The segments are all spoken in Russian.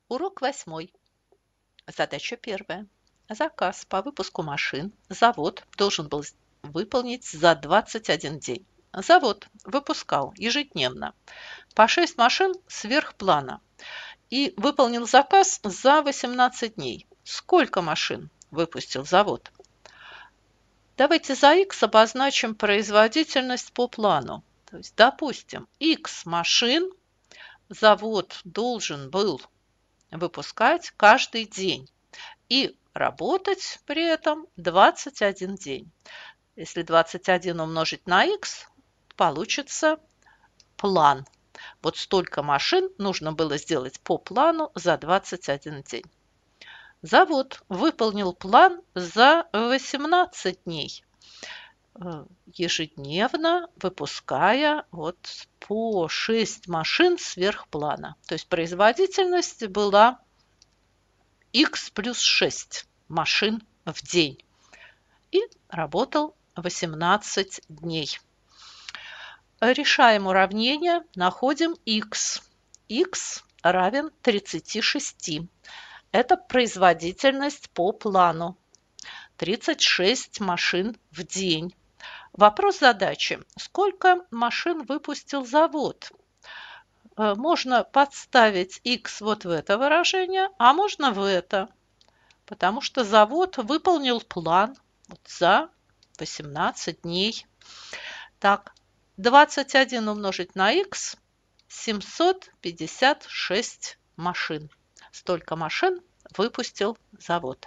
Урок 8. Задача 1. Заказ по выпуску машин завод должен был выполнить за 21 день. Завод выпускал ежедневно по 6 машин сверх плана и выполнил заказ за 18 дней. Сколько машин выпустил завод? Давайте за X обозначим производительность по плану. То есть, допустим, X машин завод должен был выпускать каждый день и работать при этом 21 день. Если 21 умножить на х, получится план. Вот столько машин нужно было сделать по плану за 21 день. Завод выполнил план за 18 дней, ежедневно выпуская по 6 машин сверх плана. То есть производительность была х плюс 6 машин в день и работал 18 дней. Решаем уравнение, находим х. Х равен 36. Это производительность по плану. 36 машин в день. Вопрос задачи: сколько машин выпустил завод? Можно подставить х вот в это выражение, а можно в это, потому что завод выполнил план за 18 дней. Так, 21 умножить на х, 756 машин. Столько машин выпустил завод.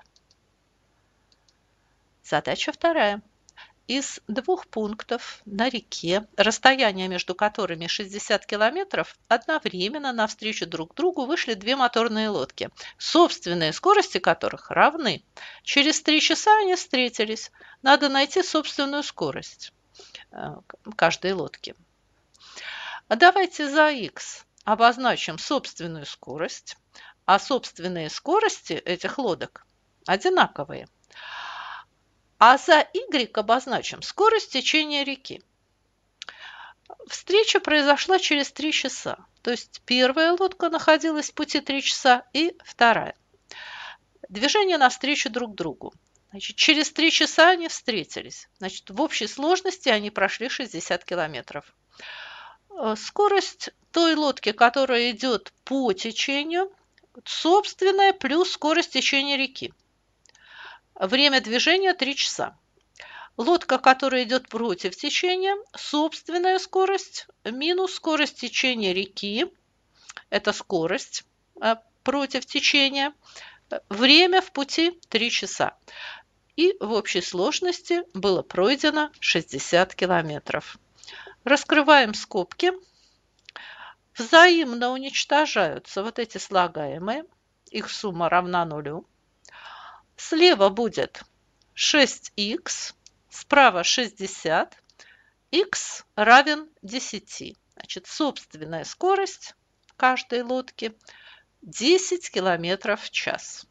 Задача 2. Из 2 пунктов на реке, расстояние между которыми 60 километров, одновременно навстречу друг другу вышли 2 моторные лодки, собственные скорости которых равны. Через 3 часа они встретились. Надо найти собственную скорость каждой лодки. Давайте за х обозначим собственную скорость, а собственные скорости этих лодок одинаковые. А за y обозначим скорость течения реки. Встреча произошла через 3 часа. То есть первая лодка находилась в пути 3 часа и вторая. Движение навстречу друг другу. Значит, через 3 часа они встретились. Значит, в общей сложности они прошли 60 километров. Скорость той лодки, которая идет по течению, собственная плюс скорость течения реки. Время движения 3 часа. Лодка, которая идет против течения, собственная скорость минус скорость течения реки. Это скорость против течения. Время в пути 3 часа. И в общей сложности было пройдено 60 километров. Раскрываем скобки. Взаимно уничтожаются вот эти слагаемые. Их сумма равна нулю. Слева будет 6х, справа 60, х равен 10. Значит, собственная скорость каждой лодки 10 километров в час.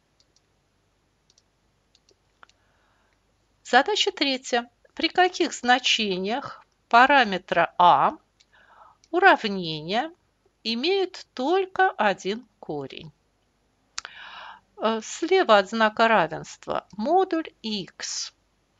Задача 3. При каких значениях параметра А уравнение имеет только один корень? Слева от знака равенства модуль х.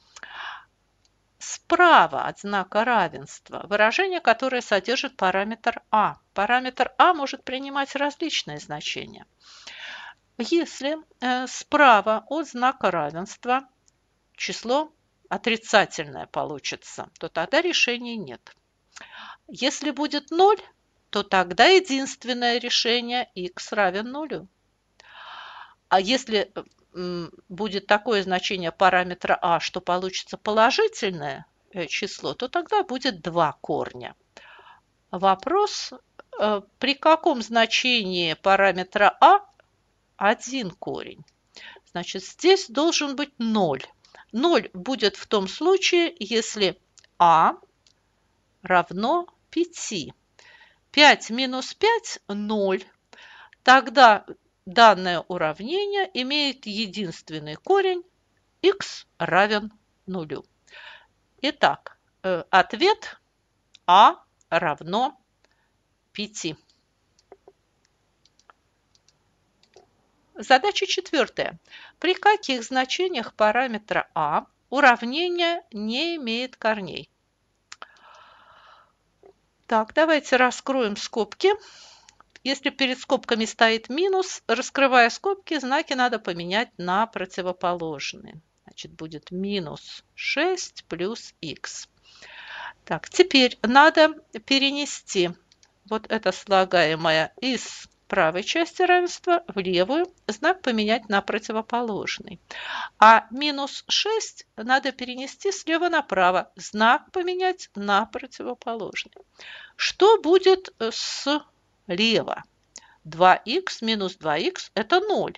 Справа от знака равенства выражение, которое содержит параметр А. Параметр А может принимать различные значения. Если справа от знака равенства число отрицательное получится, то тогда решения нет. Если будет 0, то тогда единственное решение х равен 0. А если будет такое значение параметра А, что получится положительное число, то тогда будет 2 корня. Вопрос, при каком значении параметра А 1 корень? Значит, здесь должен быть 0. 0 будет в том случае, если А равно 5. 5 минус 5 – 0. Тогда данное уравнение имеет единственный корень х равен 0. Итак, ответ А равно 5. Задача 4. При каких значениях параметра А уравнение не имеет корней? Так, давайте раскроем скобки. Если перед скобками стоит минус, раскрывая скобки, знаки надо поменять на противоположные. Значит, будет минус 6 плюс х. Так, теперь надо перенести вот это слагаемое из правой части равенства в левую, знак поменять на противоположный. А минус 6 надо перенести слева направо, знак поменять на противоположный. Что будет слева? 2х минус 2х – это 0.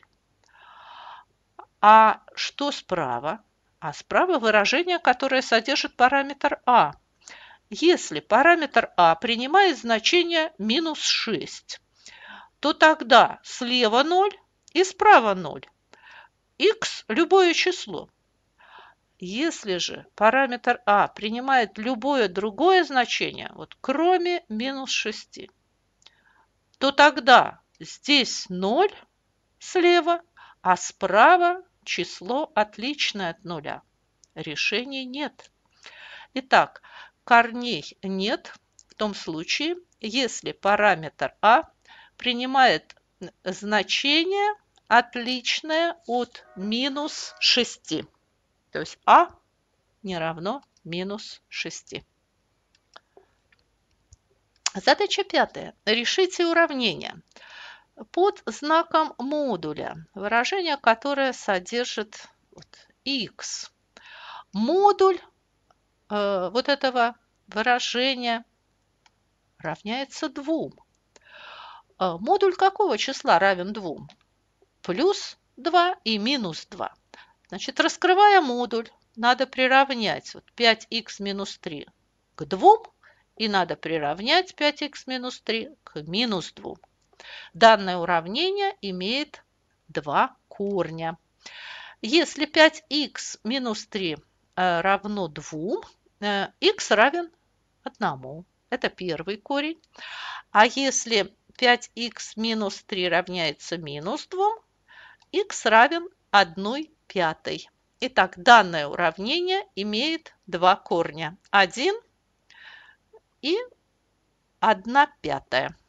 А что справа? А справа выражение, которое содержит параметр а. Если параметр а принимает значение минус 6, то тогда слева 0 и справа 0. Х – любое число. Если же параметр а принимает любое другое значение, вот кроме минус 6, то тогда здесь 0 слева, а справа число отличное от нуля. Решений нет. Итак, корней нет в том случае, если параметр а принимает значение отличное от минус 6. То есть а не равно минус 6. Задача 5. Решите уравнение под знаком модуля, выражение, которое содержит х. Модуль вот этого выражения равняется 2. Модуль какого числа равен 2? Плюс 2 и минус 2. Значит, раскрывая модуль, надо приравнять 5х минус 3 к 2, и надо приравнять 5х минус 3 к минус 2. Данное уравнение имеет два корня. Если 5х минус 3 равно 2, х равен 1. Это первый корень. А если 5х минус 3 равняется минус 2, х равен 1/5. Итак, данное уравнение имеет два корня. 1 и 1/5.